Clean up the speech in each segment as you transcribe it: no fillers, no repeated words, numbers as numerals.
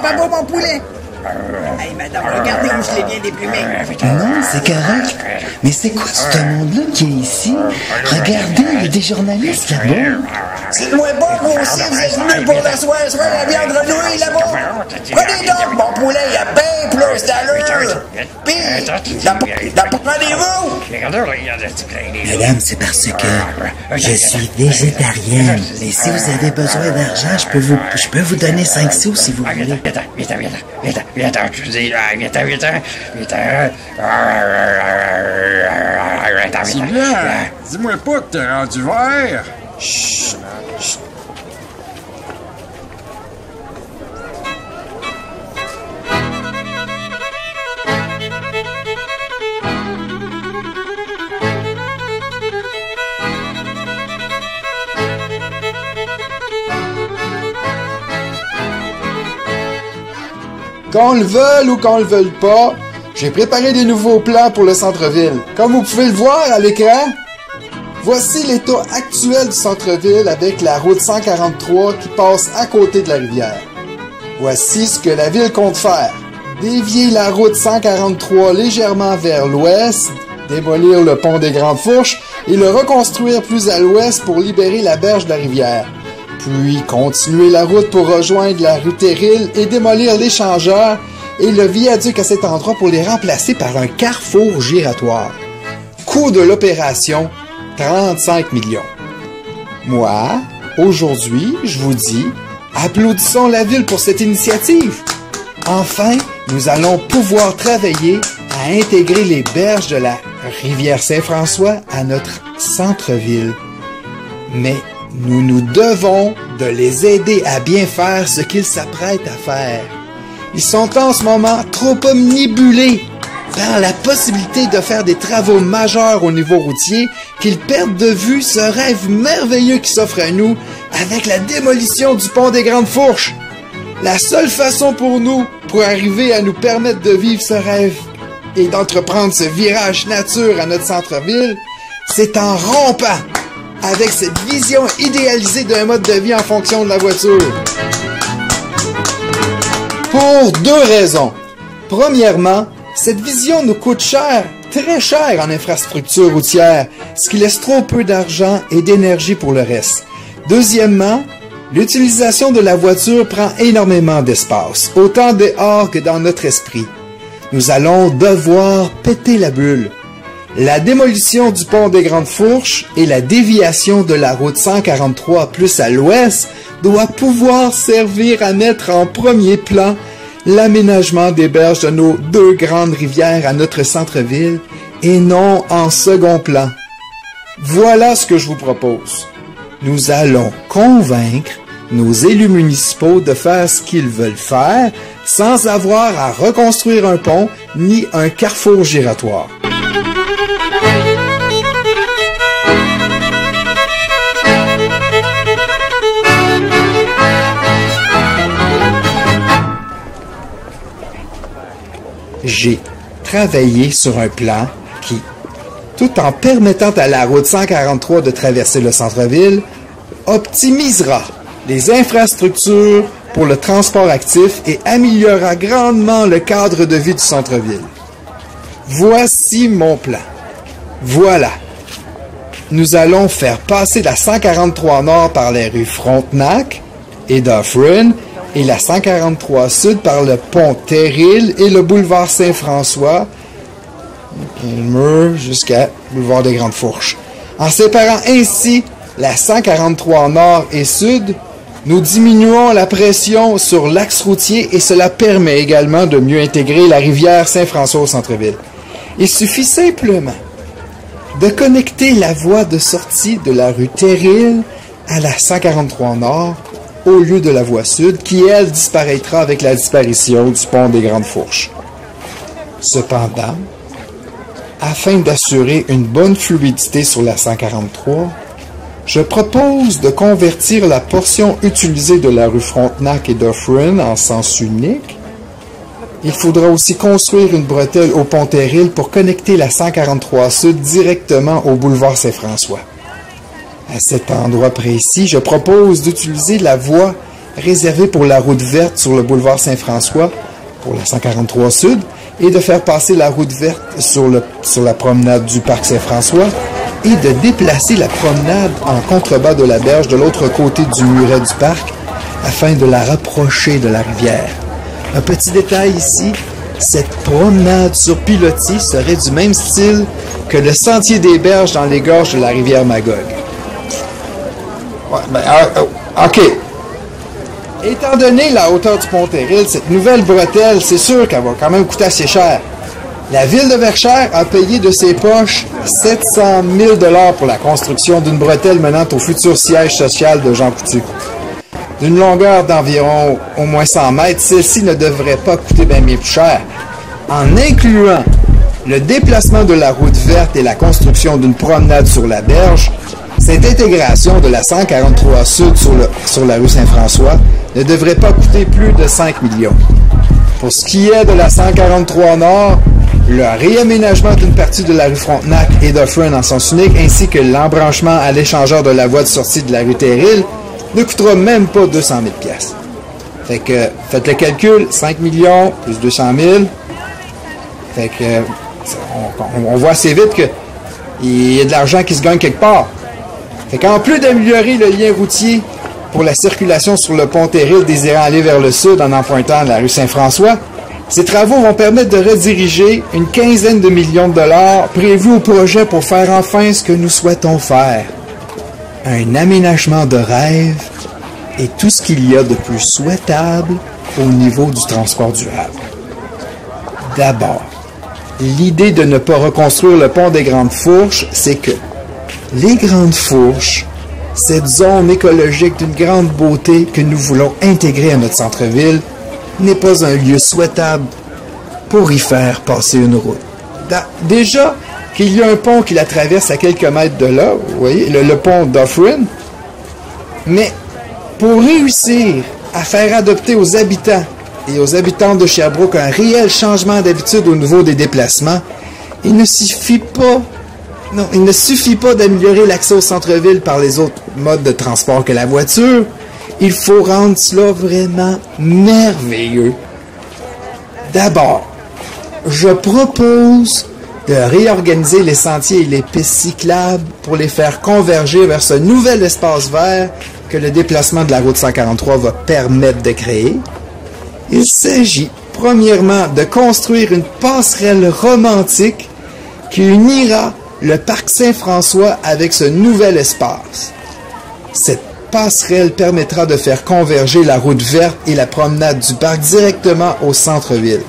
pas beau, mon poulet? Hey, madame, regardez où je l'ai bien déprimé. Non, c'est correct. Mais c'est quoi ce monde-là qui est ici? Regardez, il y a des journalistes là-bas. C'est moins bon, vous aussi, vous êtes venus pour la soirée, la viande renouée là-bas. Prenez donc, mon poulet, il y a bien plus d'allure. Puis, prenez-vous. Madame, c'est parce que je suis végétarienne. Et si vous avez besoin d'argent, je peux vous donner 5 sous si vous voulez. Sylvain, dis-moi pas que t'es rendu vert. Chut. Qu'on le veuille ou qu'on le veuille pas, j'ai préparé des nouveaux plans pour le centre-ville. Comme vous pouvez le voir à l'écran, voici l'état actuel du centre-ville avec la route 143 qui passe à côté de la rivière. Voici ce que la ville compte faire. Dévier la route 143 légèrement vers l'ouest, démolir le pont des Grandes Fourches et le reconstruire plus à l'ouest pour libérer la berge de la rivière. Puis continuer la route pour rejoindre la rue Terril et démolir l'échangeur et le viaduc à cet endroit pour les remplacer par un carrefour giratoire. Coût de l'opération, 35 millions. Moi, aujourd'hui, je vous dis, applaudissons la ville pour cette initiative. Enfin, nous allons pouvoir travailler à intégrer les berges de la rivière Saint-François à notre centre-ville. Mais nous nous devons de les aider à bien faire ce qu'ils s'apprêtent à faire. Ils sont en ce moment trop omnibulés par la possibilité de faire des travaux majeurs au niveau routier qu'ils perdent de vue ce rêve merveilleux qui s'offre à nous avec la démolition du pont des Grandes Fourches. La seule façon pour nous, pour arriver à nous permettre de vivre ce rêve et d'entreprendre ce virage nature à notre centre-ville, c'est en rompant avec cette vision idéalisée d'un mode de vie en fonction de la voiture. Pour 2 raisons. Premièrement, cette vision nous coûte cher, très cher en infrastructure routière, ce qui laisse trop peu d'argent et d'énergie pour le reste. Deuxièmement, l'utilisation de la voiture prend énormément d'espace, autant dehors que dans notre esprit. Nous allons devoir péter la bulle. La démolition du pont des Grandes Fourches et la déviation de la route 143 plus à l'ouest doit pouvoir servir à mettre en premier plan l'aménagement des berges de nos 2 grandes rivières à notre centre-ville et non en second plan. Voilà ce que je vous propose. Nous allons convaincre nos élus municipaux de faire ce qu'ils veulent faire sans avoir à reconstruire un pont ni un carrefour giratoire. J'ai travaillé sur un plan qui, tout en permettant à la route 143 de traverser le centre-ville, optimisera les infrastructures pour le transport actif et améliorera grandement le cadre de vie du centre-ville. Voici mon plan. Voilà. Nous allons faire passer la 143 Nord par les rues Frontenac et Dufferin et la 143 Sud par le pont Terril et le boulevard Saint-François jusqu'à boulevard des Grandes Fourches. En séparant ainsi la 143 Nord et Sud, nous diminuons la pression sur l'axe routier et cela permet également de mieux intégrer la rivière Saint-François au centre-ville. Il suffit simplement de connecter la voie de sortie de la rue Terril à la 143 Nord au lieu de la voie Sud qui, elle, disparaîtra avec la disparition du pont des Grandes Fourches. Cependant, afin d'assurer une bonne fluidité sur la 143, je propose de convertir la portion utilisée de la rue Frontenac et Dufferin en sens unique. Il faudra aussi construire une bretelle au pont Terril pour connecter la 143 Sud directement au boulevard Saint-François. À cet endroit précis, je propose d'utiliser la voie réservé pour la route verte sur le boulevard Saint-François, pour la 143 Sud, et de faire passer la route verte sur la promenade du parc Saint-François, et de déplacer la promenade en contrebas de la berge de l'autre côté du muret du parc, afin de la rapprocher de la rivière. Un petit détail ici, cette promenade sur pilotis serait du même style que le sentier des berges dans les gorges de la rivière Magog. Ouais, ben, OK. Étant donné la hauteur du Pont-Terril, cette nouvelle bretelle, c'est sûr qu'elle va quand même coûter assez cher. La ville de Verchères a payé de ses poches 700 000 $ pour la construction d'une bretelle menant au futur siège social de Jean Coutu. D'une longueur d'environ au moins 100 mètres, celle-ci ne devrait pas coûter bien plus cher. En incluant le déplacement de la route verte et la construction d'une promenade sur la berge, cette intégration de la 143 Sud sur la rue Saint-François ne devrait pas coûter plus de 5 millions. Pour ce qui est de la 143 Nord, le réaménagement d'une partie de la rue Frontenac et d'Offren en sens unique, ainsi que l'embranchement à l'échangeur de la voie de sortie de la rue Terril, ne coûtera même pas 200 000 $. Fait que, faites le calcul, 5 millions plus 200 000. Fait que, on voit assez vite qu'il y a de l'argent qui se gagne quelque part. Fait qu'en plus d'améliorer le lien routier pour la circulation sur le pont Terril désirant aller vers le sud en empruntant la rue Saint-François, ces travaux vont permettre de rediriger une quinzaine de millions de dollars prévus au projet pour faire enfin ce que nous souhaitons faire. Un aménagement de rêve et tout ce qu'il y a de plus souhaitable au niveau du transport durable. D'abord, l'idée de ne pas reconstruire le pont des Grandes Fourches, c'est que les Grandes Fourches, cette zone écologique d'une grande beauté que nous voulons intégrer à notre centre-ville, n'est pas un lieu souhaitable pour y faire passer une route. Déjà qu'il y a un pont qui la traverse à quelques mètres de là, vous voyez, le pont d'Offren, mais pour réussir à faire adopter aux habitants et aux habitantes de Sherbrooke un réel changement d'habitude au niveau des déplacements, il ne suffit pas d'améliorer l'accès au centre-ville par les autres modes de transport que la voiture. Il faut rendre cela vraiment merveilleux. D'abord, je propose de réorganiser les sentiers et les pistes cyclables pour les faire converger vers ce nouvel espace vert que le déplacement de la route 143 va permettre de créer. Il s'agit, premièrement, de construire une passerelle romantique qui unira le parc Saint-François avec ce nouvel espace. Cette passerelle permettra de faire converger la route verte et la promenade du parc directement au centre-ville.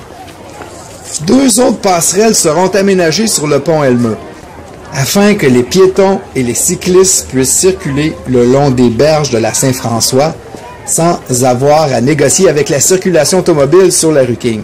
2 autres passerelles seront aménagées sur le pont Elmeux, afin que les piétons et les cyclistes puissent circuler le long des berges de la Saint-François sans avoir à négocier avec la circulation automobile sur la rue King.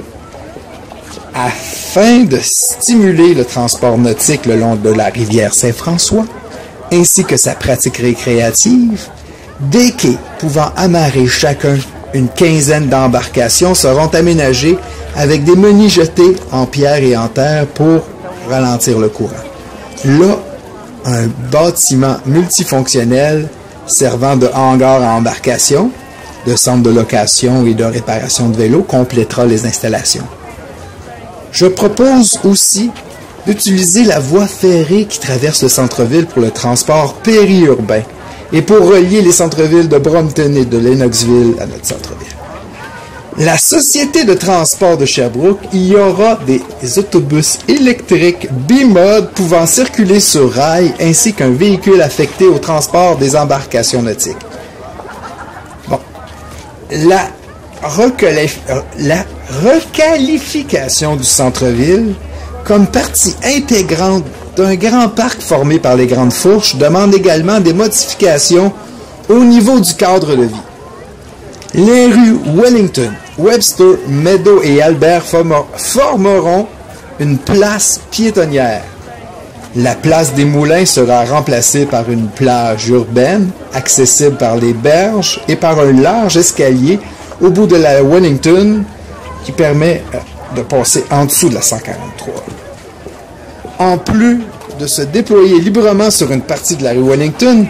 Afin de stimuler le transport nautique le long de la rivière Saint-François, ainsi que sa pratique récréative, des quais pouvant amarrer chacun une quinzaine d'embarcations seront aménagés avec des menus jetés en pierre et en terre pour ralentir le courant. Là, un bâtiment multifonctionnel servant de hangar à embarcation, de centre de location et de réparation de vélos complétera les installations. Je propose aussi d'utiliser la voie ferrée qui traverse le centre-ville pour le transport périurbain et pour relier les centres-villes de Brompton et de Lennoxville à notre centre-ville. La Société de transport de Sherbrooke y aura des autobus électriques bimode pouvant circuler sur rail ainsi qu'un véhicule affecté au transport des embarcations nautiques. Bon, la requalification du centre-ville comme partie intégrante d'un grand parc formé par les Grandes Fourches demande également des modifications au niveau du cadre de vie. Les rues Wellington, Webster, Meadow et Albert formeront une place piétonnière. La place des Moulins sera remplacée par une plage urbaine, accessible par les berges et par un large escalier au bout de la Wellington qui permet de passer en dessous de la 143. En plus de se déployer librement sur une partie de la rue Wellington,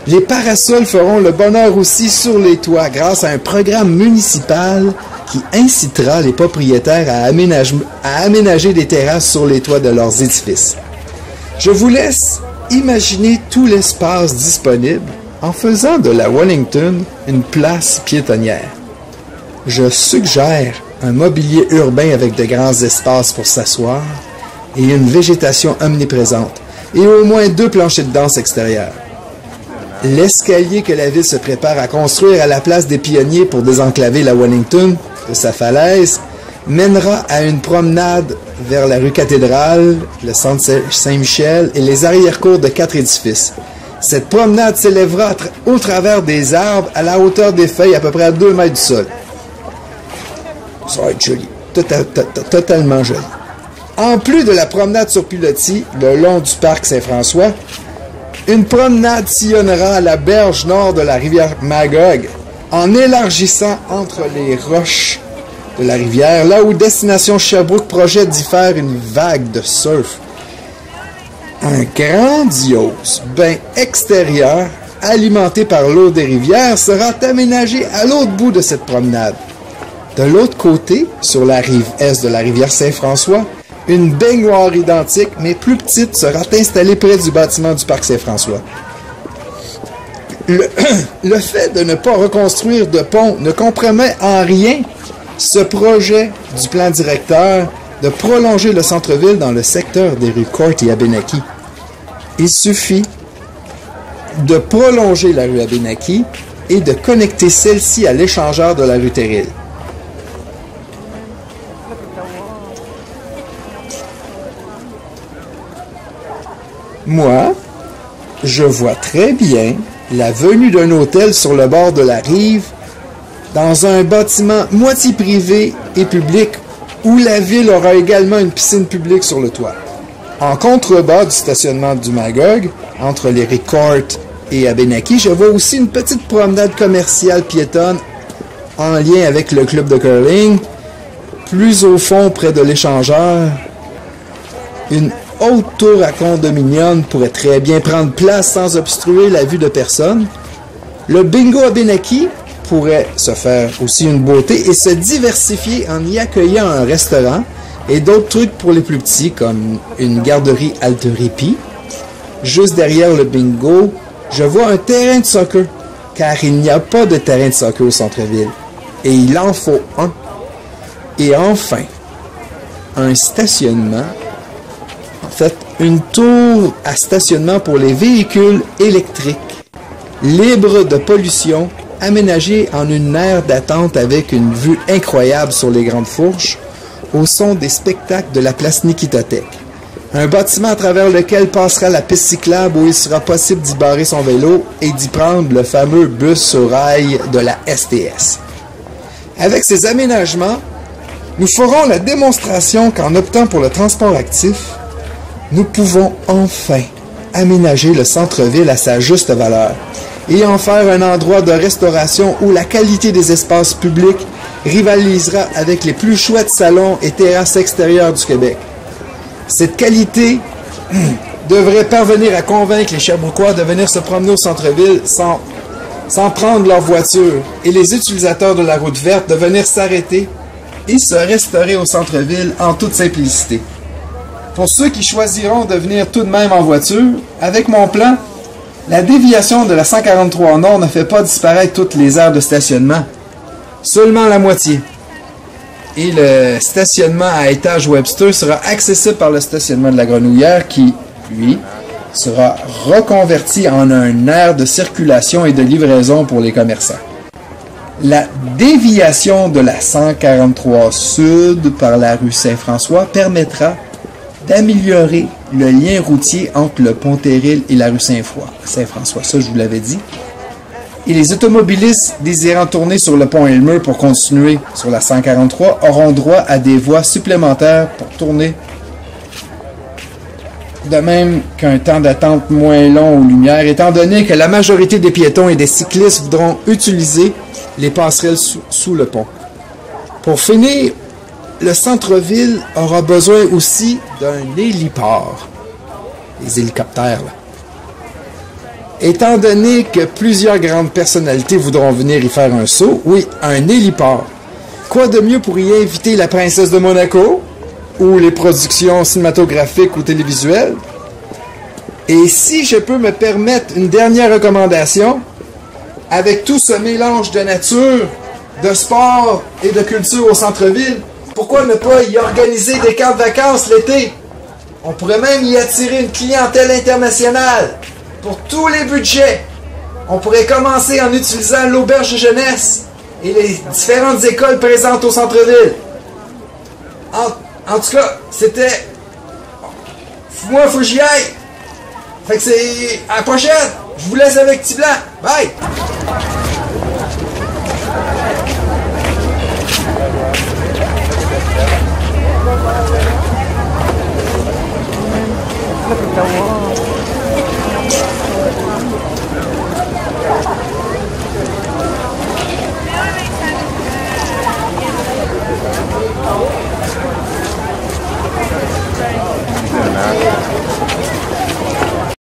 Les parasols feront le bonheur aussi sur les toits grâce à un programme municipal qui incitera les propriétaires à aménager des terrasses sur les toits de leurs édifices. Je vous laisse imaginer tout l'espace disponible en faisant de la Wellington une place piétonnière. Je suggère un mobilier urbain avec de grands espaces pour s'asseoir et une végétation omniprésente et au moins 2 planchers de danse extérieurs. L'escalier que la ville se prépare à construire à la place des pionniers pour désenclaver la Wellington de sa falaise mènera à une promenade vers la rue Cathédrale, le centre Saint-Michel et les arrière-cours de 4 édifices. Cette promenade s'élèvera au travers des arbres à la hauteur des feuilles à peu près à 2 mètres du sol. Ça va être joli, totalement joli. En plus de la promenade sur pilotis le long du parc Saint-François, une promenade sillonnera à la berge nord de la rivière Magog en élargissant entre les roches de la rivière, là où Destination Sherbrooke projette d'y faire une vague de surf. Un grandiose bain extérieur alimenté par l'eau des rivières sera aménagé à l'autre bout de cette promenade. De l'autre côté, sur la rive est de la rivière Saint-François, une baignoire identique, mais plus petite, sera installée près du bâtiment du parc Saint-François. Le fait de ne pas reconstruire de pont ne compromet en rien ce projet du plan directeur de prolonger le centre-ville dans le secteur des rues Court et Abénaquis. Il suffit de prolonger la rue Abénaquis et de connecter celle-ci à l'échangeur de la rue Terril. Moi, je vois très bien la venue d'un hôtel sur le bord de la rive dans un bâtiment moitié privé et public où la ville aura également une piscine publique sur le toit. En contrebas du stationnement du Magog, entre les rues Court et Abénaquis, je vois aussi une petite promenade commerciale piétonne en lien avec le club de curling. Plus au fond, près de l'échangeur, une haute tour à condominium pourrait très bien prendre place sans obstruer la vue de personne. Le bingo Abénaquis pourrait se faire aussi une beauté et se diversifier en y accueillant un restaurant et d'autres trucs pour les plus petits comme une garderie Alteripi. Juste derrière le bingo, je vois un terrain de soccer car il n'y a pas de terrain de soccer au centre-ville et il en faut un. Et enfin, un stationnement. En fait, une tour à stationnement pour les véhicules électriques, libres de pollution, aménagée en une aire d'attente avec une vue incroyable sur les Grandes Fourches, au son des spectacles de la place Nikitatek. Un bâtiment à travers lequel passera la piste cyclable où il sera possible d'y barrer son vélo et d'y prendre le fameux bus sur rail de la STS. Avec ces aménagements, nous ferons la démonstration qu'en optant pour le transport actif, nous pouvons enfin aménager le centre-ville à sa juste valeur et en faire un endroit de restauration où la qualité des espaces publics rivalisera avec les plus chouettes salons et terrasses extérieures du Québec. Cette qualité devrait parvenir à convaincre les Sherbrookois de venir se promener au centre-ville sans prendre leur voiture et les utilisateurs de la route verte de venir s'arrêter et se restaurer au centre-ville en toute simplicité. Pour ceux qui choisiront de venir tout de même en voiture, avec mon plan, la déviation de la 143 Nord ne fait pas disparaître toutes les aires de stationnement, seulement la moitié. Et le stationnement à étage Webster sera accessible par le stationnement de la Grenouillère qui, lui, sera reconverti en un aire de circulation et de livraison pour les commerçants. La déviation de la 143 Sud par la rue Saint-François permettra d'améliorer le lien routier entre le pont Terril et la rue Saint-François. Ça, je vous l'avais dit. Et les automobilistes désirant tourner sur le pont Elmer pour continuer sur la 143 auront droit à des voies supplémentaires pour tourner. De même qu'un temps d'attente moins long aux lumières, étant donné que la majorité des piétons et des cyclistes voudront utiliser les passerelles sous le pont. Pour finir, le centre-ville aura besoin aussi d'un héliport. Les hélicoptères, là. Étant donné que plusieurs grandes personnalités voudront venir y faire un saut, oui, un héliport. Quoi de mieux pour y inviter la princesse de Monaco ou les productions cinématographiques ou télévisuelles? Et si je peux me permettre une dernière recommandation, avec tout ce mélange de nature, de sport et de culture au centre-ville, pourquoi ne pas y organiser des camps de vacances l'été? On pourrait même y attirer une clientèle internationale pour tous les budgets. On pourrait commencer en utilisant l'auberge de jeunesse et les différentes écoles présentes au centre-ville. En tout cas, c'était... Moi, faut que j'y aille. Fait que c'est... À la prochaine. Je vous laisse avec Petit Blanc. Bye! Look at the wall.